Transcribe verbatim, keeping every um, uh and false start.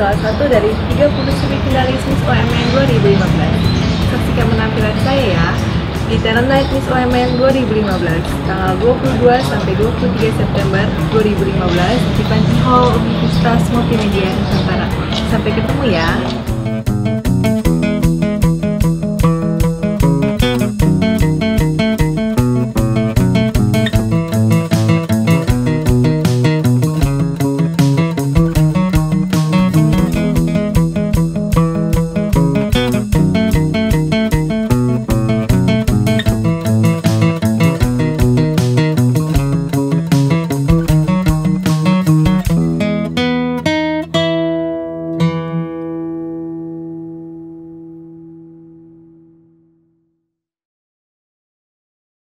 salah satu dari tiga puluh semifinalis Miss O M N dua ribu lima belas. Saksikan penampilan saya ya di Talent Night Miss O M N dua ribu lima belas tanggal dua puluh dua sampai dua puluh tiga September dua ribu lima belas di Panci Hall Universitas Multimedia Nusantara. Sampai ketemu ya.